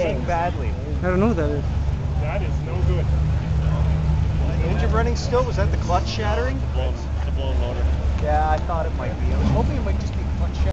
buzzing badly. I don't know what that is. That is no good. Engine running still? Was that the clutch shattering? The blown motor. Yeah, I thought it might be. I was hoping it might just be clutch shattering.